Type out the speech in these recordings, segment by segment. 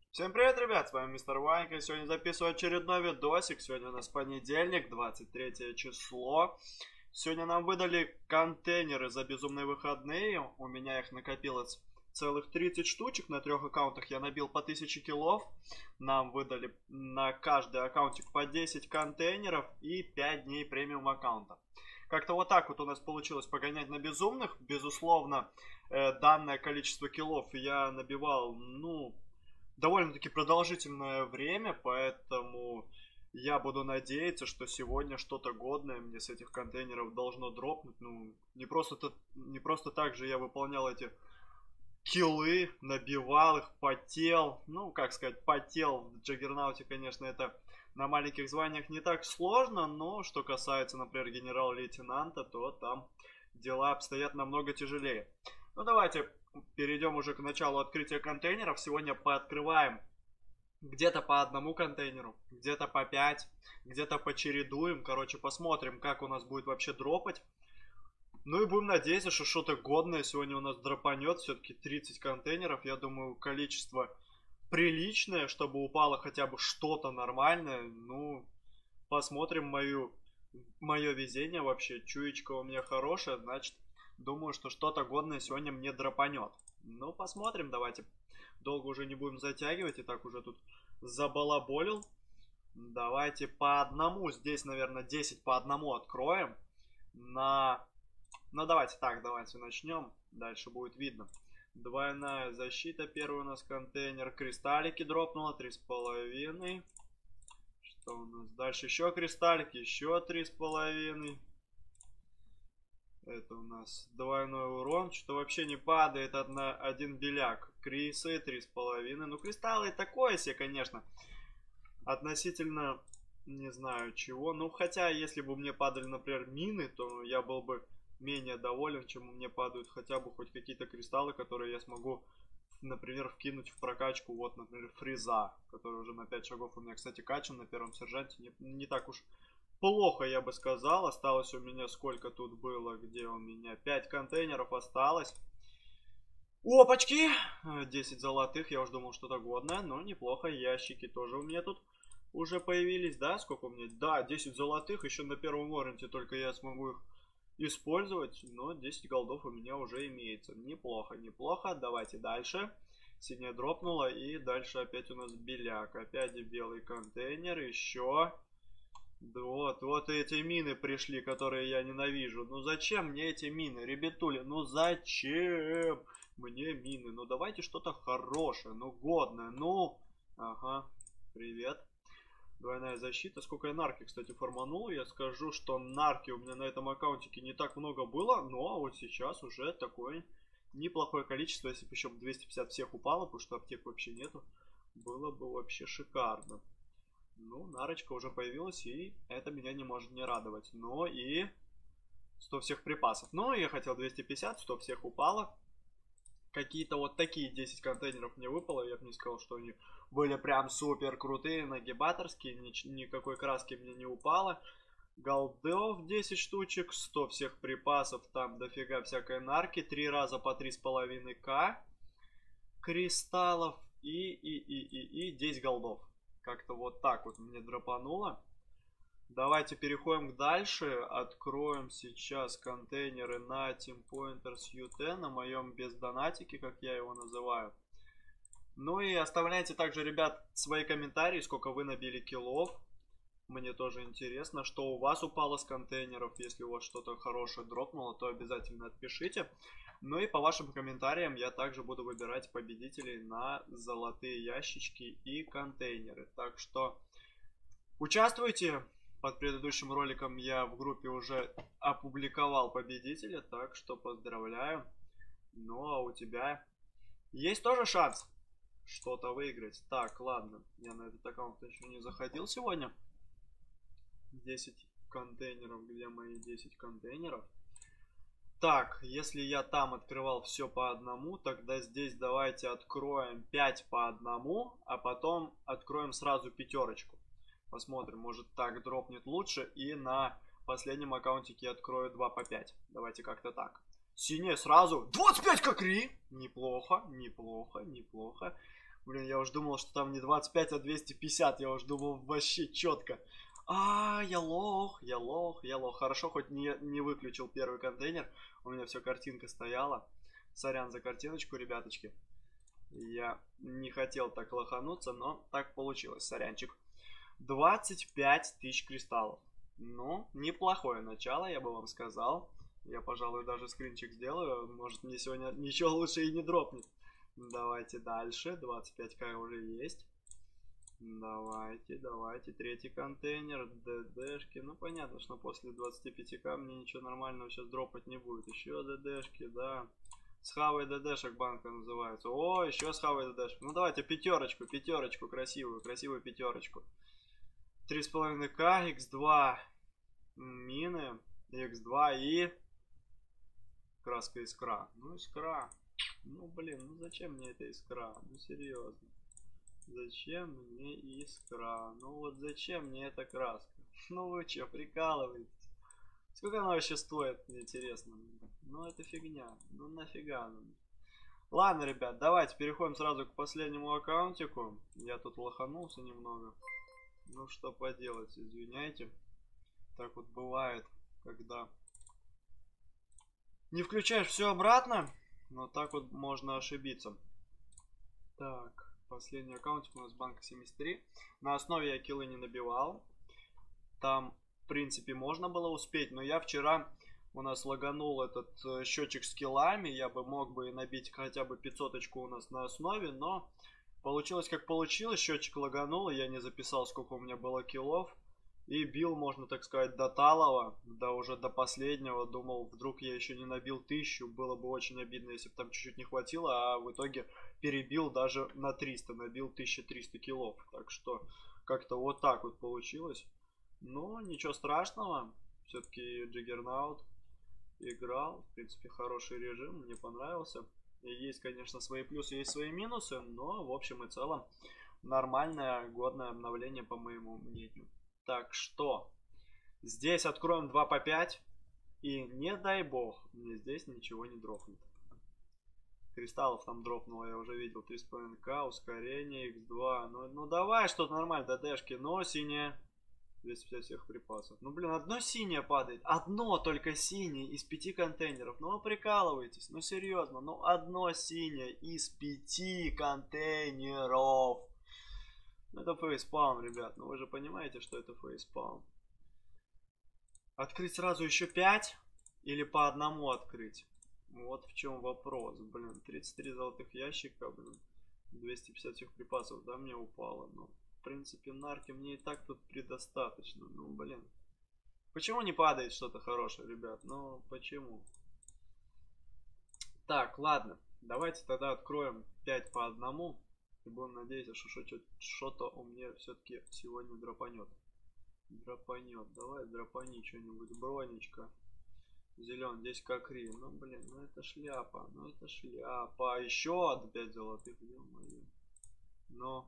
Всем привет, ребят, с вами Мистер Ванька. Сегодня записываю очередной видосик. Сегодня у нас понедельник, 23 число. Сегодня нам выдали контейнеры за безумные выходные. У меня их накопилось целых 30 штучек. На трех аккаунтах я набил по 1000 килов. Нам выдали на каждый аккаунтик по 10 контейнеров и 5 дней премиум аккаунта. Как-то вот так вот у нас получилось погонять на безумных. Безусловно, данное количество килов я набивал, довольно-таки продолжительное время, поэтому я буду надеяться, что сегодня что-то годное мне с этих контейнеров должно дропнуть. Не просто так же я выполнял эти киллы, набивал их, потел. Ну, как сказать, потел в Джаггернауте, конечно, это на маленьких званиях не так сложно, но что касается, например, генерал-лейтенанта, то там дела обстоят намного тяжелее. Ну, давайте перейдем уже к началу открытия контейнеров. Сегодня пооткрываем где-то по одному контейнеру, где-то по 5, где-то почередуем. Короче, посмотрим, как у нас будет вообще дропать. Ну и будем надеяться, что что-то годное сегодня у нас дропанет. Все-таки 30 контейнеров. Я думаю, количество приличное, чтобы упало хотя бы что-то нормальное. Ну, посмотрим мое везение вообще. Чуечка у меня хорошая, значит, думаю, что что-то годное сегодня мне дропанет. Ну, посмотрим, давайте. Долго уже не будем затягивать, и так уже тут забалаболил. Давайте по одному, здесь, наверное, 10 по одному откроем. Ну, давайте так, давайте начнем. Дальше будет видно. Двойная защита, первый у нас контейнер. Кристаллики дропнуло, 3,5. Что у нас дальше? Еще кристаллики, еще 3,5. Это у нас двойной урон. Что вообще не падает один беляк. Крисы 3,5. Ну, кристаллы такое себе, конечно. Относительно, не знаю чего. Ну, хотя, если бы мне падали, например, мины, то я был бы менее доволен, чем мне падают хотя бы хоть какие-то кристаллы, которые я смогу, например, вкинуть в прокачку. Вот, например, фриза, который уже на 5 шагов у меня, кстати, качан на первом сержанте. Не так уж плохо, я бы сказал. Осталось у меня сколько тут было, где у меня 5 контейнеров осталось. Опачки! 10 золотых, я уже думал что-то годное, но неплохо. Ящики тоже у меня тут уже появились, да? Сколько у меня? Да, 10 золотых, еще на первом уровне только я смогу их использовать, но 10 голдов у меня уже имеется. Неплохо, неплохо. Давайте дальше. Синяя дропнула, и дальше опять у нас беляк. Опять белый контейнер, еще. Вот эти мины пришли, которые я ненавижу. Ну зачем мне эти мины, ребятули? Ну зачем мне мины? Ну давайте что-то хорошее, ну годное. Ну, ага, привет. Двойная защита. Сколько я нарки, кстати, фарманул. Я скажу, что нарки у меня на этом аккаунтике не так много было. Но вот сейчас уже такое неплохое количество. Если бы еще 250 всех упало, потому что аптек вообще нету, было бы вообще шикарно. Ну, нарочка уже появилась, и это меня не может не радовать. Но и 100 всех припасов. Ну, я хотел 250, 100 всех упало. Какие-то вот такие 10 контейнеров мне выпало. Я бы не сказал, что они были прям супер крутые, нагибаторские. Никакой краски мне не упало. Голдов 10 штучек, 100 всех припасов. Там дофига всякой нарки. 3 раза по 3,5к кристаллов. И 10 голдов. Как-то вот так вот мне дропануло. Давайте переходим к дальше. Откроем сейчас контейнеры на Team Pointers UT, на моем бездонатике, как я его называю. Ну и оставляйте также, ребят, свои комментарии, сколько вы набили киллов. Мне тоже интересно, что у вас упало с контейнеров. Если у вас что-то хорошее дропнуло, то обязательно отпишите. Ну и по вашим комментариям я также буду выбирать победителей на золотые ящички и контейнеры. Так что участвуйте. Под предыдущим роликом я в группе уже опубликовал победителя, так что поздравляю. Ну а у тебя есть тоже шанс что-то выиграть. Так, ладно, я на этот аккаунт еще не заходил сегодня. 10 контейнеров, где мои 10 контейнеров? Так, если я там открывал все по одному, тогда здесь давайте откроем 5 по одному, а потом откроем сразу пятерочку. Посмотрим, может так дропнет лучше. И на последнем аккаунтике я открою 2 по 5. Давайте как-то так. Синяя сразу. 25 кокри! Неплохо, неплохо, неплохо. Блин, я уж думал, что там не 25, а 250. Я уж думал вообще четко. Я лох, я лох, я лох. Хорошо, хоть не выключил первый контейнер. У меня все картинка стояла. Сорян за картиночку, ребяточки. Я не хотел так лохануться, но так получилось. Сорянчик. 25 тысяч кристаллов. Ну, неплохое начало, я бы вам сказал. Я, пожалуй, даже скринчик сделаю. Может, мне сегодня ничего лучше и не дропнет. Давайте дальше. 25к уже есть. Давайте. Третий контейнер. ДДшки. Ну, понятно, что после 25к мне ничего нормального сейчас дропать не будет. Еще ДДшки, да. С хавой ДДшек банка называется. О, еще с хавой ДДшек. Ну, давайте пятерочку, красивую пятерочку. 3,5к, x2 мины, x2 и краска искра. Ну, искра. Ну, блин, ну зачем мне эта искра? Ну, серьезно. Зачем мне искра? Ну, вот зачем мне эта краска? Ну, вы что, прикалываетесь? Сколько она вообще стоит, мне интересно. Ну, это фигня. Ну, нафига она? Ладно, ребят, давайте переходим сразу к последнему аккаунтику. Я тут лоханулся немного. Ну, что поделать, извиняйте. Так вот бывает, когда не включаешь все обратно, но так вот можно ошибиться. Так, последний аккаунтик у нас банка 73. На основе я киллы не набивал. Там, в принципе, можно было успеть, но я вчера... У нас лаганул этот счетчик с киллами. Я бы мог бы набить хотя бы 500-очку у нас на основе. Но получилось как получилось. Счетчик лаганул. Я не записал, сколько у меня было киллов. И бил, можно так сказать, до талого. Да уже до последнего. Думал, вдруг я еще не набил 1000. Было бы очень обидно, если бы там чуть-чуть не хватило. А в итоге перебил даже на 300. Набил 1300 киллов. Так что как-то вот так вот получилось. Но ничего страшного. Все-таки Джиггернаут играл, в принципе, хороший режим, мне понравился. И есть, конечно, свои плюсы, есть свои минусы, но в общем и целом нормальное, годное обновление, по моему мнению. Так что, здесь откроем 2 по 5, и не дай бог, мне здесь ничего не дропнет. Кристаллов там дропнуло, я уже видел, 3,5к, ускорение, x2, ну давай что-то нормально, ДДшки, но синее. 250 всех припасов. Ну, блин, одно синее падает. Одно только синее из 5 контейнеров. Ну, вы прикалываетесь. Ну, серьезно. Ну, одно синее из 5 контейнеров. Ну, это фейспалм, ребят. Ну, вы же понимаете, что это фейспалм. Открыть сразу еще 5? Или по одному открыть? Вот в чем вопрос. Блин, 33 золотых ящика, блин. 250 всех припасов, да, мне упало. Ну, в принципе, нарки мне и так тут предостаточно. Ну, блин. Почему не падает что-то хорошее, ребят? Ну, почему? Так, ладно. Давайте тогда откроем 5 по одному. И будем надеяться, что что-то у меня все-таки сегодня дропанет. Давай дропани что-нибудь. Бронечка. Зелен, здесь кокри. Ну, блин, ну это шляпа. Еще 5 золотых. Но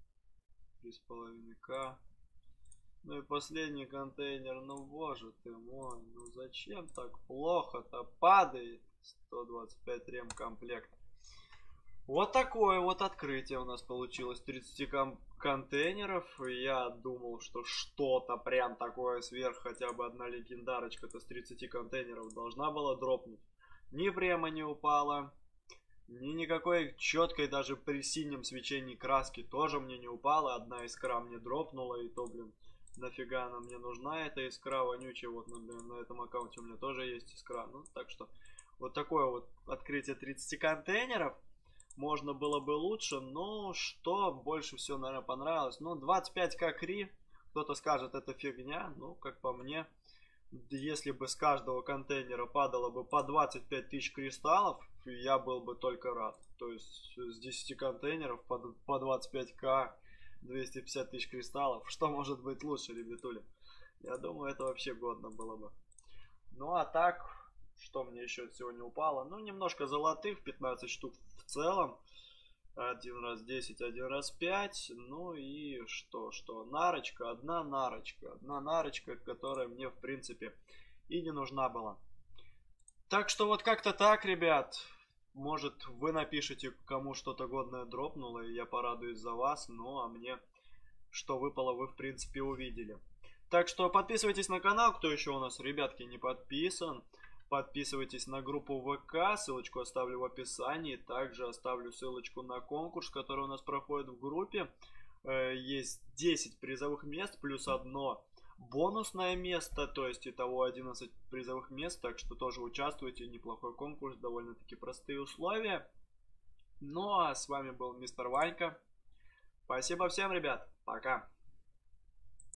3,5к. Ну и последний контейнер. Ну, боже ты мой. Ну, зачем так плохо-то падает? 125 ремкомплект. Вот такое вот открытие у нас получилось. 30 контейнеров. И я думал, что что-то прям такое сверх, хотя бы одна легендарочка-то с 30 контейнеров должна была дропнуть. Ни прямо не упала. Ни никакой четкой даже при синем свечении краски тоже мне не упала. Одна искра мне дропнула, и то, блин, нафига она мне нужна, эта искра вонючая. Вот, на этом аккаунте у меня тоже есть искра. Ну, так что, вот такое вот открытие 30 контейнеров. Можно было бы лучше, но что больше всего, наверное, понравилось? Ну, 25к кри, кто-то скажет, это фигня. Ну, как по мне, если бы с каждого контейнера падало бы по 25 тысяч кристаллов, я был бы только рад. То есть с 10 контейнеров по 25к 250 тысяч кристаллов. Что может быть лучше, ребятули? Я думаю, это вообще годно было бы. Ну а так, что мне еще сегодня упало? Ну, немножко золотых, 15 штук в целом. Один раз 10, один раз 5. Ну и что? Нарочка, одна нарочка, которая мне, в принципе, и не нужна была. Так что вот как-то так, ребят. может, вы напишите, кому что-то годное дропнуло, и я порадуюсь за вас. Ну, а мне, что выпало, вы, в принципе, увидели. Так что подписывайтесь на канал, кто еще у нас, ребятки, не подписан. Подписывайтесь на группу ВК, ссылочку оставлю в описании. Также оставлю ссылочку на конкурс, который у нас проходит в группе. Есть 10 призовых мест плюс одно бонусное место, то есть итого 11 призовых мест, так что тоже участвуйте, неплохой конкурс, довольно-таки простые условия. Ну а с вами был мистер Ванька. Спасибо всем, ребят, пока.